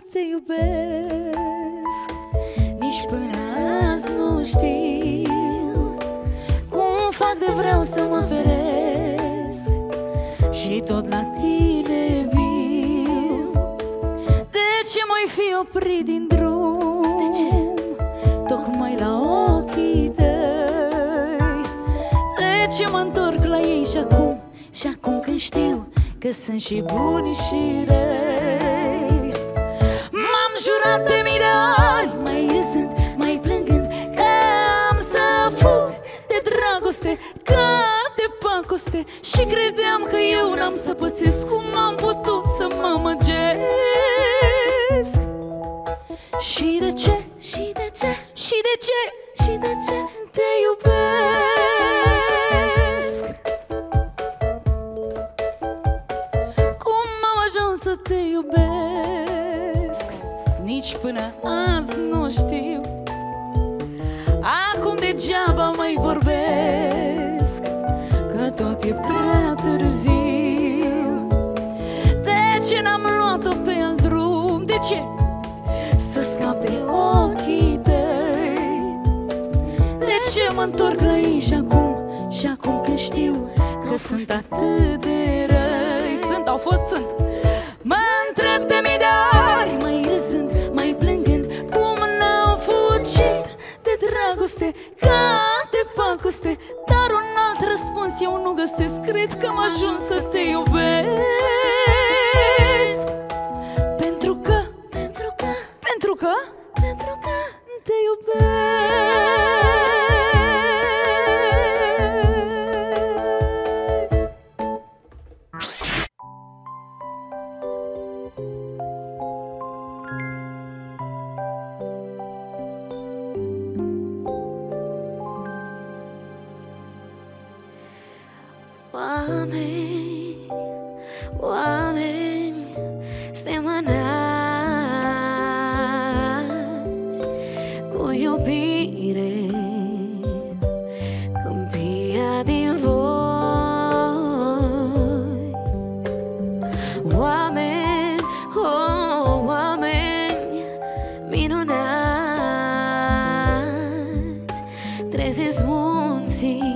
te iubesc. Nici până azi nu știu cum fac de vreau să mă feresc și tot la tine viu. De ce m-ai fi oprit din drum? De ce? Tocmai la ochii tăi. De ce mă întorc la ei și acum? Și acum când știu că sunt și buni și răi. M-am jurat de mii de ori, mai râzând, mai plângând, că am să fug de dragoste, ca de pacoste. Și credeam că eu n-am să pățesc. Cum am putut să mă amăgesc? Și de ce? Și de ce? Și de ce? Și de ce? Te iubesc. Cum am ajuns să te iubesc? Nici până azi nu știu. Acum degeaba mai vorbesc, că tot e prea târziu. De ce n-am luat-o pe alt drum? De ce? Să scap de ochii tăi. De ce mă întorc la ei și acum? Și acum când știu că sunt atât de răi. Au fost. Mă întreb de mii de ori, mai râzând, mai plângând, cum n-am fugit de dragoste, ca de pacoste. Dar un alt răspuns eu nu găsesc. Cred că am ajuns să te iubesc. Pentru că te iubesc. Oameni, oameni semănați cu iubire, câmpia din voi. Oameni, oh, oameni minunați, treziți munții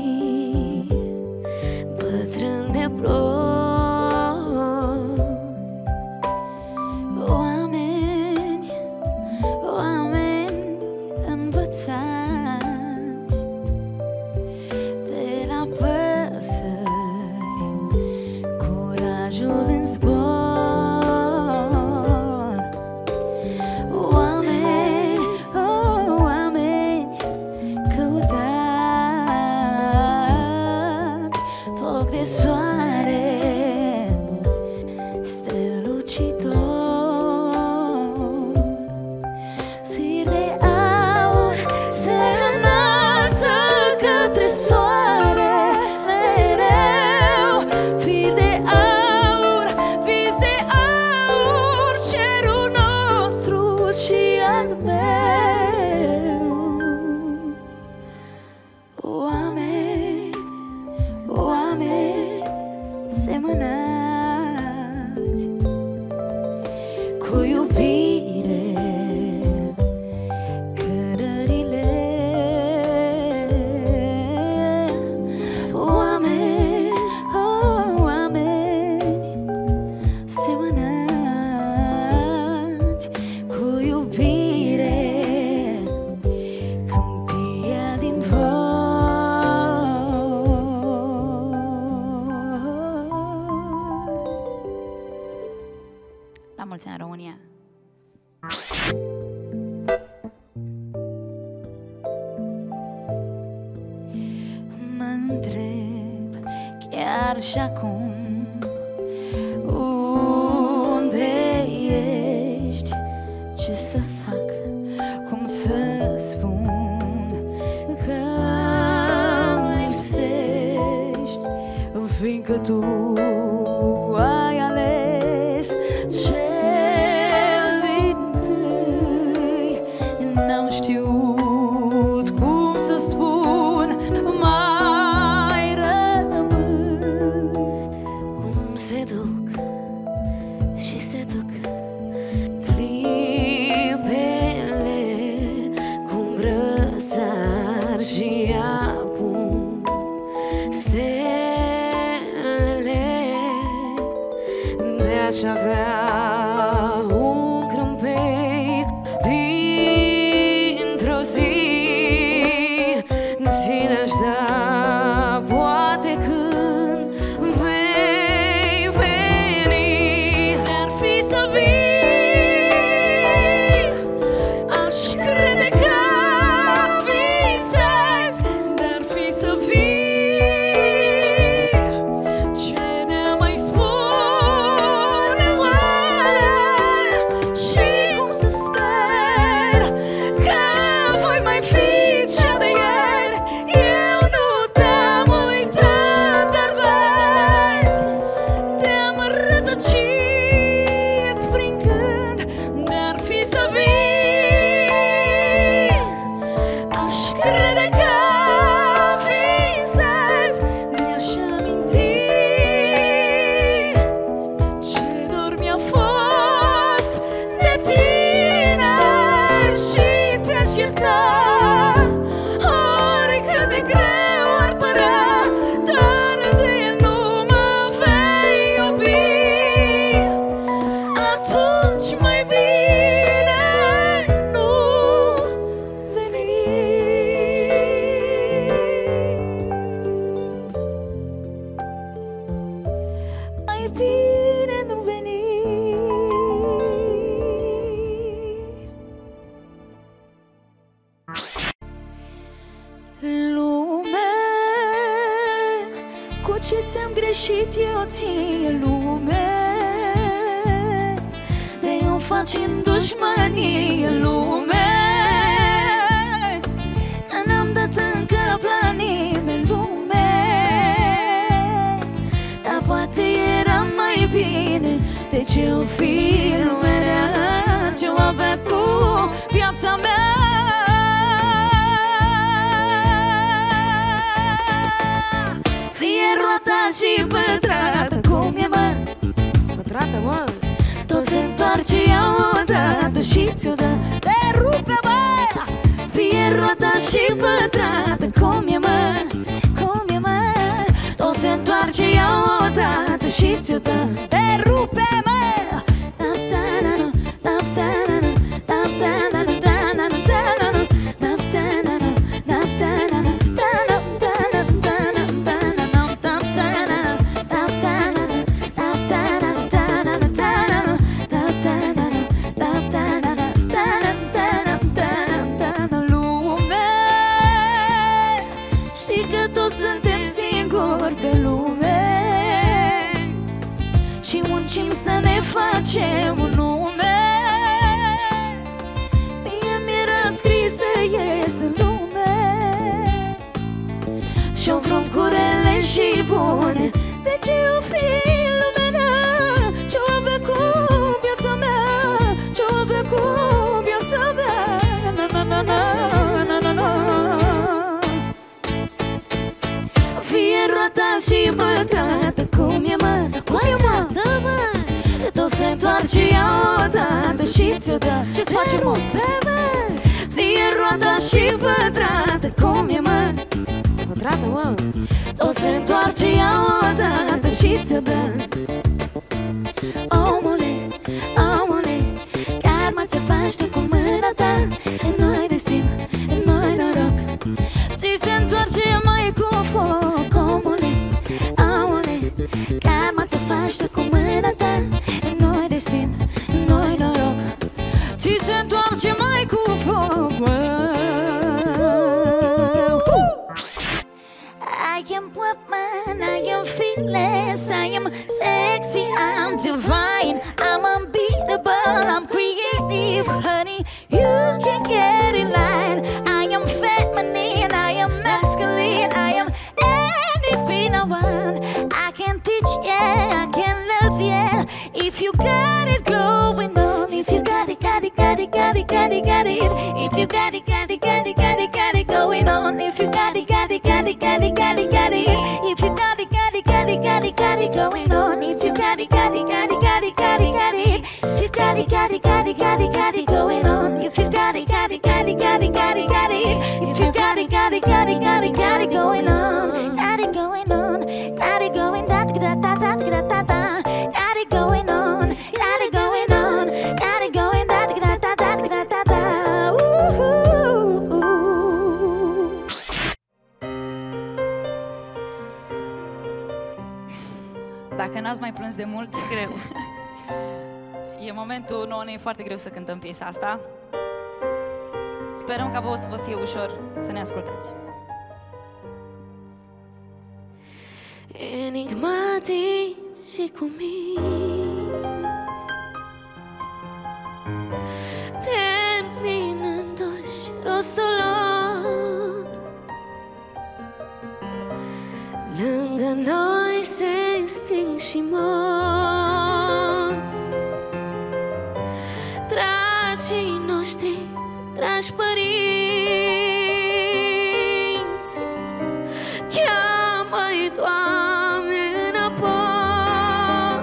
bătrân de ploi. Oameni, oameni învățați de la păsări, curajul în zbor. Oameni, oh, oameni căutați, foc de soare strălucitor, fir de aur se înalță către soare mereu. Fir de aur, vis de aur, cerul nostru și al meu. Oameni, oameni semănați cu iubire, cărările. Oameni, oh, oameni semănați cu iubire, câmpia din voi. La mulți ani, România! Mă întreb chiar și acum, unde ești? Ce să fac? Cum să spun că lipsești? Fiindcă tu ai ales cel dintâi. N-am știut cum să spun, mai rămân. Cum se duc și se duc plin stelele, de-aș avea un crâmpei dintr-o zi, ți-l-aș da poate când vei veni. Ar fi să vii, aș crede că visezi, dar fi să vii, ce ne mai spune oare și cum să sper că voi mai fi cea de ieri. Eu nu te-am uitat, dar vezi, te-am rătăcit prin gând. Dar fi să vii, aș crede că visezi, mi-aș aminti ce dor mi-a fost de tine și te-aș ierta. Oricât de greu ar părea, dar de el nu mă vei iubi. Atunci mai bine nu veni. Mai bine nu veni. Lume, cu ce ți-am greșit eu ție, lume, de-o faci în dușmanie, lume, că n-am dat încă la nimeni, lume, dar poate era mai bine. De ce-o fi lumea rea, ce-o avea cu viața mea? Fie roata și pătrată, cum e mă? Pătrată, mă? Tot se întoarce ea odată și ți-o dă, te rupe, mă! Fie roata și pătrată, cum e mă? Cum e mă? Tot se întoarce ea odată și ți-o dă, te rupe, mă! Lume, știi că toți suntem singuri pe lume și muncim să ne facem un nume. Mie mi-era scris să ies în lume și-o front cu rele și bune. De ce o fi lumea mea? Ce-o avea cu viața mea? Ce-o avea cu viața mea? Na na na na na na na. Fie roata și pătrată, cum e mă? Dar cum e mă? Da, mă! Tot se întoarce ea odată și ți-o dă, ce-ți face, mă? Fie roata și pătrată, cum e mă? Pătrată, mă! Tot se întoarce ea odată și ți-o dă. Omule, omule, karma ți-o faci tu cu mâna ta. Nu-i destin, nu-i noroc, ți se întoarce mai cu foc. Omule, omule, karma ți-o faci tu cu mâna ta. Nu-i destin, nu-i noroc, ți se întoarce mai cu foc. I am woman, I am fearless, I am sexy, I'm divine, I'm unbeatable, I'm creative, honey, you can get in line. I am feminine, I am masculine, I am anything I want. I can teach, yeah, I can love, yeah. If you got it going on, if you got it, got it, got it, got it, got it, got it. If you got it, got it, got it, got it, got it going on. If you got it, got it, got it, got it, got it, got it. If you got it, got it, got it, got it, got it going on. If you got it, got it, got it, got it, got it, got it. If you got it, got it, got it, got it, got it going on. If you got it, got it, got it, got it, got it, got it. If you got it, got it, got it, got it, got it going on. Got it going on. Dacă n-ați mai plâns de mult, e greu. E momentul, nouă ne e foarte greu să cântăm piesa asta. Sperăm ca vouă să vă fie ușor să ne ascultați. Enigmatici și cuminți, terminându-și rostul lor, lângă noi se sting și mor. Dragii noștri, dragi părinți, cheamă-i, Doamne, înapoi,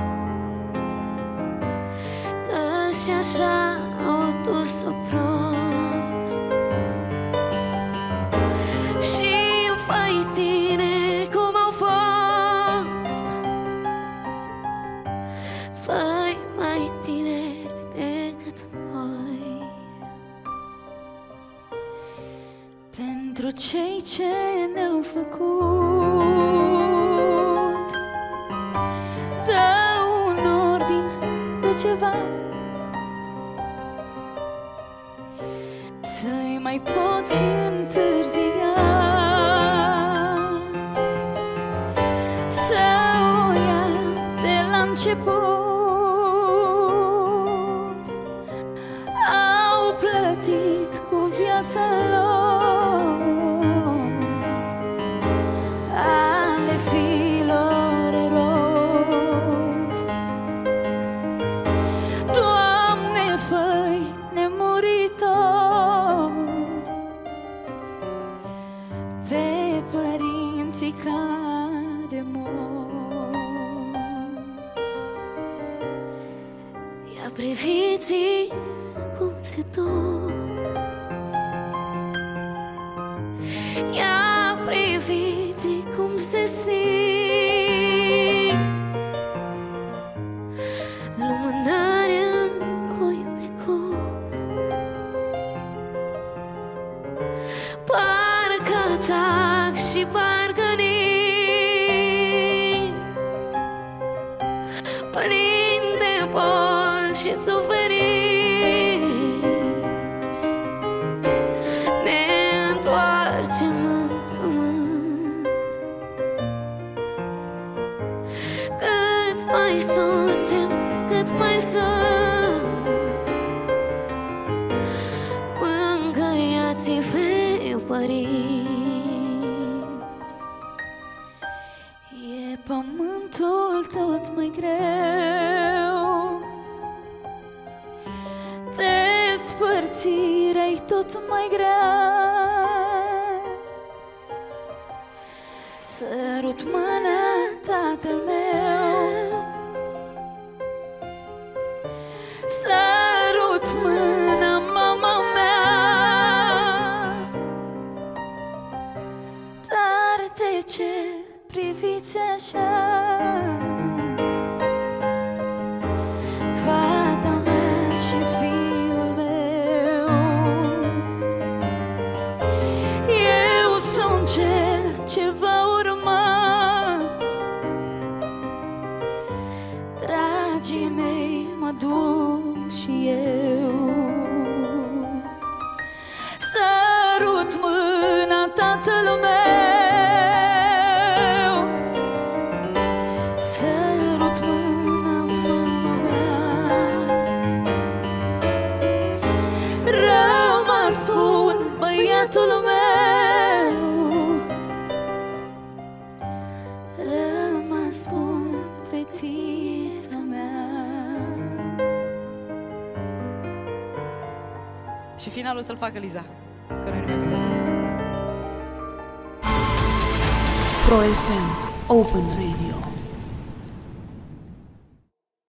că și așa au dus-o prost. Și-mi fă-i tineri cum au fost, fă-i mai tineri decât noi. Pentru cei ce ne-au făcut, dă un ordin de ceva, să-i mai poți întârzia, să o ia de la început. Au plătit cu viața lor ale fiilor erori. Doamne, fă-i nemuritori pe părinții care mor. Ia priviți cum se duc, ia priviți cum se simt, lumânări în cuib de cuc, parcă tac și parcă nin, plin de boli și suferinți. Ne întoarcem în pământ, cât mai suntem, cât mai sunt, mângâiați-vă, părinți. E pământul tot mai greu, despărțirea-i tot mai grea. Sărut mâna, tatăl meu, sărut mâna, mama mea. Dar de ce priviți așa? Fata mea și fiul meu, eu sunt cel ce va urma. Dragii mei, mă duc și eu. Sărut mâna, tatăl meu, sărut mâna, mama mea. Rămas bun, băiatul meu, rămas bun, fetița mea. Și finalul să-l facă Liza, că noi nu mai putem. Pro FM Open Radio.